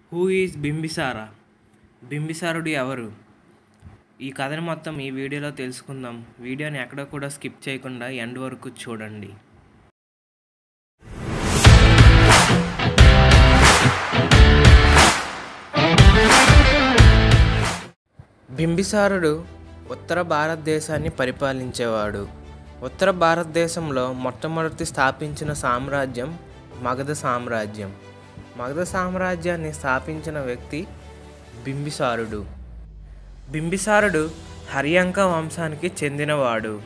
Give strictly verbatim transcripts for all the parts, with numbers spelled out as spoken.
Who is Bimbisara? బింబిసారుడు ఎవరు? ఈ కథను మొత్తం ఈ వీడియోలో తెలుసుకుందాం. వీడియోని ఎక్కడ కూడా స్కిప్ చేయకుండా ఎండ్ వరకు చూడండి. బింబిసారుడు ఉత్తర భారతదేశాన్ని పరిపాలించేవాడు. ఉత్తర భారతదేశంలో మొట్టమొదటి స్థాపించిన సామ్రాజ్యం మగధ సామ్రాజ్యం. మగధ సామ్రాజ్యాన్ని స్థాపించిన వ్యక్తి బింబిసారుడు. బింబిసారుడు హర్యంక వంశానికి చెందినవాడు.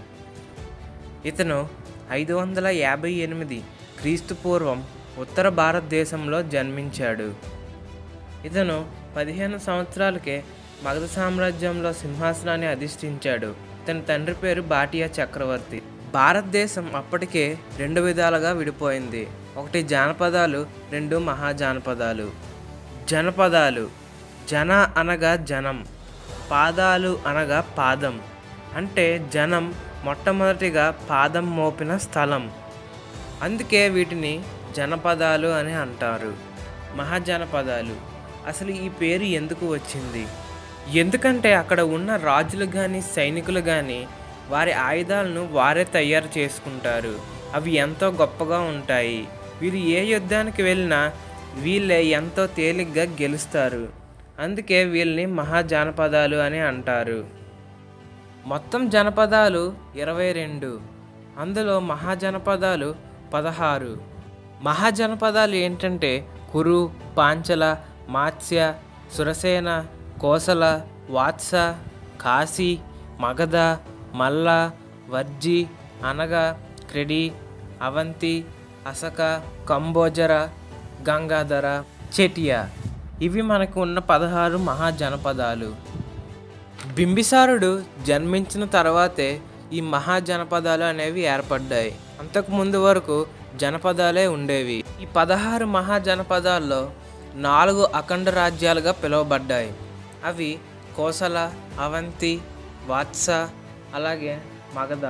ఇతను ఐదు వందల యాభై ఎనిమిది క్రీస్తు పూర్వం ఉత్తర భారతదేశంలో జన్మించాడు. ఇతను పదిహేను సంవత్సరాలకే మగధ సామ్రాజ్యంలో సింహాసనాన్ని అధిష్ఠించాడు. ఇతని తండ్రి పేరు బాటియా చక్రవర్తి. భారతదేశం అప్పటికే రెండు విధాలుగా విడిపోయింది. ఒకటి జానపదాలు, రెండు మహాజానపదాలు. జనపదాలు జన అనగా జనం, పాదాలు అనగా పాదం. అంటే జనం మొట్టమొదటిగా పాదం మోపిన స్థలం. అందుకే వీటిని జనపదాలు అని అంటారు. మహాజనపదాలు అసలు ఈ పేరు ఎందుకు వచ్చింది? ఎందుకంటే అక్కడ ఉన్న రాజులు కానీ సైనికులు కానీ వారి ఆయుధాలను వారే తయారు చేసుకుంటారు. అవి ఎంతో గొప్పగా ఉంటాయి. వీరు ఏ యుద్ధానికి వెళ్ళినా వీళ్ళే ఎంతో తేలిగ్గా గెలుస్తారు. అందుకే వీళ్ళని మహాజనపదాలు అని అంటారు. మొత్తం జనపదాలు ఇరవై రెండు. అందులో మహాజనపదాలు పదహారు. మహాజనపదాలు ఏంటంటే కురు, పాంచల, మాత్స్య, సురసేన, కోసల, వాత్స, కాశీ, మగధ, మల్ల, వర్జి, అనగ, క్రెడి, అవంతి, అసక, కంబోజర, గంగాధర, చెటియా. ఇవి మనకు ఉన్న పదహారు మహాజనపదాలు. బింబిసారుడు జన్మించిన తర్వాతే ఈ మహాజనపదాలు అనేవి ఏర్పడ్డాయి. అంతకుముందు వరకు జనపదాలే ఉండేవి. ఈ పదహారు మహాజనపదాల్లో నాలుగు అఖండ రాజ్యాలుగా పిలువబడ్డాయి. అవి కోసల, అవంతి, వాత్స, అలాగే మగధ.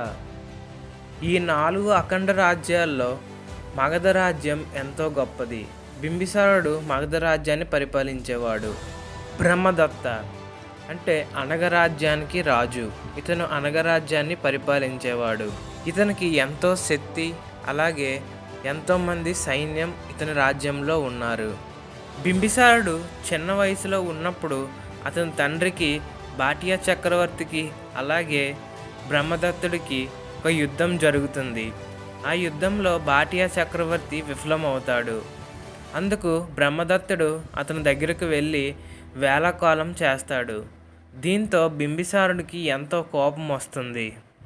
ఈ నాలుగు అఖండ రాజ్యాల్లో మగధ రాజ్యం ఎంతో గొప్పది. బింబిసారుడు మగధ రాజ్యాన్ని పరిపాలించేవాడు. బ్రహ్మదత్త అంటే అనగరాజ్యానికి రాజు. ఇతను అనగరాజ్యాన్ని పరిపాలించేవాడు. ఇతనికి ఎంతో శక్తి, అలాగే ఎంతోమంది సైన్యం ఇతని రాజ్యంలో ఉన్నారు. బింబిసారుడు చిన్న వయసులో ఉన్నప్పుడు అతని తండ్రికి బాటియా చక్రవర్తికి అలాగే బ్రహ్మదత్తుడికి ఒక యుద్ధం జరుగుతుంది. ఆ యుద్ధంలో బాటియా చక్రవర్తి విఫలమవుతాడు. అందుకు బ్రహ్మదత్తుడు అతని దగ్గరకు వెళ్ళి వేళాకోళం చేస్తాడు. దీంతో బింబిసారుడికి ఎంతో కోపం వస్తుంది.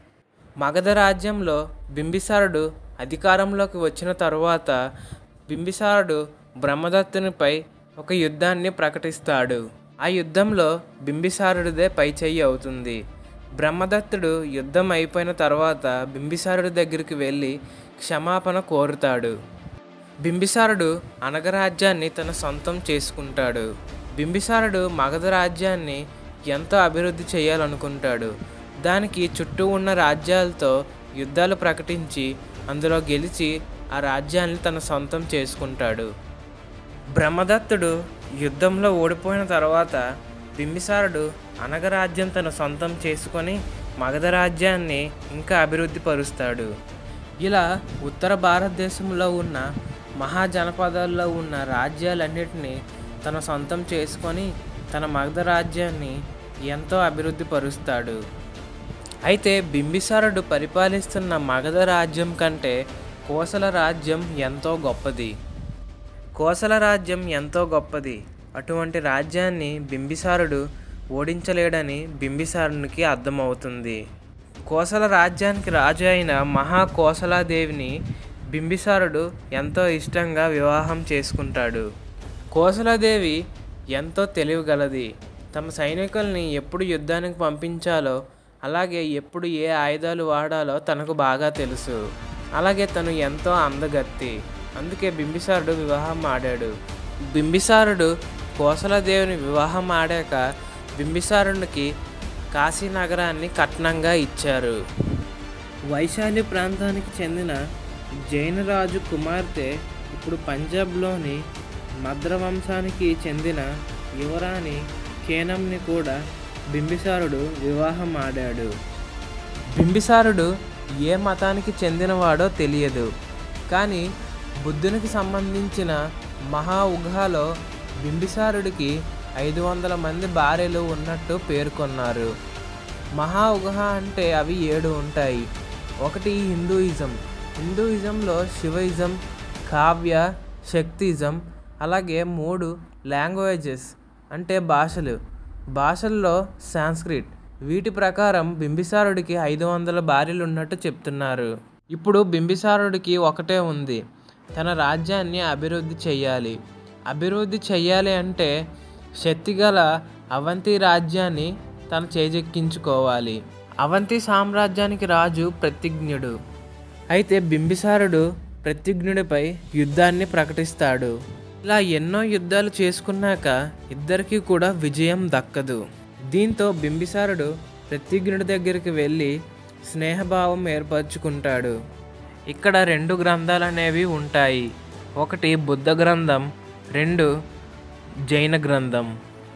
మగధ రాజ్యంలో బింబిసారుడు అధికారంలోకి వచ్చిన తరువాత బింబిసారుడు బ్రహ్మదత్తునిపై ఒక యుద్ధాన్ని ప్రకటిస్తాడు. ఆ యుద్ధంలో బింబిసారుడిదే పైచేయి అవుతుంది. బ్రహ్మదత్తుడు యుద్ధం అయిపోయిన తర్వాత బింబిసారుడి దగ్గరికి వెళ్ళి క్షమాపణ కోరుతాడు. బింబిసారుడు అనగరాజ్యాన్ని తన సొంతం చేసుకుంటాడు. బింబిసారుడు మగధ రాజ్యాన్ని ఎంతో అభివృద్ధి చేయాలనుకుంటాడు. దానికి చుట్టూ ఉన్న రాజ్యాలతో యుద్ధాలు ప్రకటించి అందులో గెలిచి ఆ రాజ్యాన్ని తన సొంతం చేసుకుంటాడు. బ్రహ్మదత్తుడు యుద్ధంలో ఓడిపోయిన తర్వాత బింబిసారుడు అనగరాజ్యం తన సొంతం చేసుకొని మగధ రాజ్యాన్ని ఇంకా అభివృద్ధి పరుస్తాడు. ఇలా ఉత్తర భారతదేశంలో ఉన్న మహాజనపదాల్లో ఉన్న రాజ్యాలన్నిటినీ తన సొంతం చేసుకొని తన మగధ రాజ్యాన్ని ఎంతో అభివృద్ధి పరుస్తాడు. అయితే బింబిసారుడు పరిపాలిస్తున్న మగధ రాజ్యం కంటే కోసల రాజ్యం ఎంతో గొప్పది. కోసల రాజ్యం ఎంతో గొప్పది. అటువంటి రాజ్యాన్ని బింబిసారుడు ఓడించలేడని బింబిసారునికి అర్థమవుతుంది. కోసల రాజ్యానికి రాజు అయిన మహాకోసలాదేవిని బింబిసారుడు ఎంతో ఇష్టంగా వివాహం చేసుకుంటాడు. కోసలాదేవి ఎంతో తెలివిగలది. తమ సైనికుల్ని ఎప్పుడు యుద్ధానికి పంపించాలో, అలాగే ఎప్పుడు ఏ ఆయుధాలు వాడాలో తనకు బాగా తెలుసు. అలాగే తను ఎంతో అందగత్తి. అందుకే బింబిసారుడు వివాహం ఆడాడు. బింబిసారుడు కోసలదేవిని వివాహం ఆడాక బింబిసారునికి కాశీ నగరాన్ని కట్నంగా ఇచ్చారు. వైశాలి ప్రాంతానికి చెందిన జైనరాజు కుమార్తె ఇప్పుడు పంజాబ్లోని మద్ర వంశానికి చెందిన యువరాణి కేనంని కూడా బింబిసారుడు వివాహం ఆడాడు. బింబిసారుడు ఏ మతానికి చెందినవాడో తెలియదు, కానీ బుద్ధునికి సంబంధించిన మహా ఉఘాలో బింబిసారుడికి ఐదు వందల మంది భార్యలు ఉన్నట్టు పేర్కొన్నారు. మహా ఉఘ అంటే అవి ఏడు ఉంటాయి. ఒకటి హిందూయిజం. హిందూయిజంలో శివయిజం, కావ్య, శక్తిజం, అలాగే మూడు లాంగ్వేజెస్ అంటే భాషలు. భాషల్లో సాంస్క్రిట్. వీటి ప్రకారం బింబిసారుడికి ఐదు వందల భార్యలు ఉన్నట్టు చెప్తున్నారు. ఇప్పుడు బింబిసారుడికి ఒకటే ఉంది, తన రాజ్యాన్ని అభివృద్ధి చెయ్యాలి. అభివృద్ధి చెయ్యాలి అంటే శక్తిగల అవంతి రాజ్యాన్ని తను చేజెక్కించుకోవాలి. అవంతి సామ్రాజ్యానికి రాజు ప్రతిజ్ఞుడు. అయితే బింబిసారుడు ప్రతిజ్ఞుడిపై యుద్ధాన్ని ప్రకటిస్తాడు. ఇలా ఎన్నో యుద్ధాలు చేసుకున్నాక ఇద్దరికీ కూడా విజయం దక్కదు. దీంతో బింబిసారుడు ప్రతిజ్ఞుడి దగ్గరికి వెళ్ళి స్నేహభావం ఏర్పరచుకుంటాడు. ఇక్కడ రెండు గ్రంథాలు అనేవి ఉంటాయి. ఒకటి బుద్ధ గ్రంథం, రెండు జైన గ్రంథం.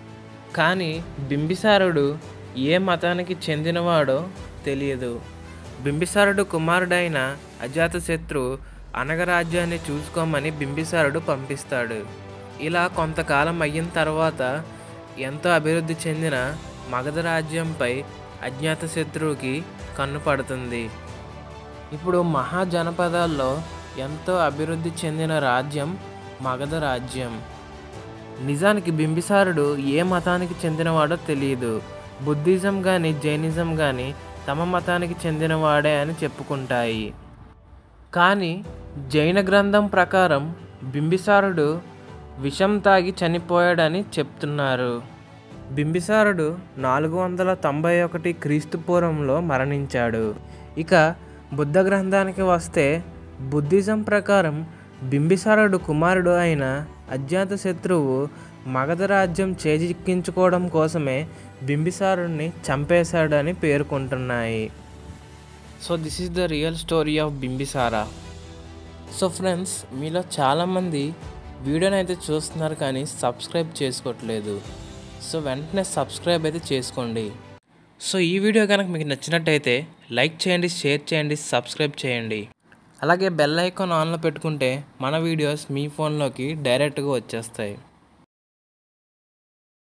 కానీ బింబిసారుడు ఏ మతానికి చెందినవాడో తెలియదు. బింబిసారుడు కుమారుడైన అజాతశత్రు అనగరాజ్యాన్ని చూసుకోమని బింబిసారుడు పంపిస్తాడు. ఇలా కొంతకాలం అయిన తర్వాత ఎంతో అభివృద్ధి చెందిన మగధ రాజ్యంపై అజ్ఞాతశత్రువుకి కన్ను పడుతుంది. ఇప్పుడు మహాజనపదాల్లో ఎంతో అభివృద్ధి చెందిన రాజ్యం మగధ రాజ్యం. నిజానికి బింబిసారుడు ఏ మతానికి చెందినవాడో తెలియదు. బుద్ధిజం కానీ జైనిజం కానీ తమ మతానికి చెందినవాడే అని చెప్పుకుంటాయి. కానీ జైన గ్రంథం ప్రకారం బింబిసారుడు విషం తాగి చనిపోయాడని చెప్తున్నారు. బింబిసారుడు నాలుగు వందల తొంభై ఒకటి క్రీస్తు పూర్వంలో మరణించాడు. ఇక బుద్ధ గ్రంథానికి వస్తే బుద్ధిజం ప్రకారం బింబిసారుడు కుమారుడు అయిన అజ్ఞాతశత్రువు మగధ రాజ్యం చేజిక్కించుకోవడం కోసమే బింబిసారుడిని చంపేశాడని పేర్కొంటున్నాయి. So this is the real story of Bimbisara. So friends, మీలో చాలామంది వీడియోని అయితే చూస్తున్నారు కానీ సబ్స్క్రైబ్ చేసుకోవట్లేదు. సో వెంటనే సబ్స్క్రైబ్ అయితే చేసుకోండి. సో ఈ వీడియో కనుక మీకు నచ్చినట్టయితే లైక్ చేయండి, షేర్ చేయండి, సబ్స్క్రైబ్ చేయండి. అలాగే బెల్ ఐకాన్ ఆన్లో పెట్టుకుంటే మన వీడియోస్ మీ ఫోన్లోకి డైరెక్ట్గా వచ్చేస్తాయి.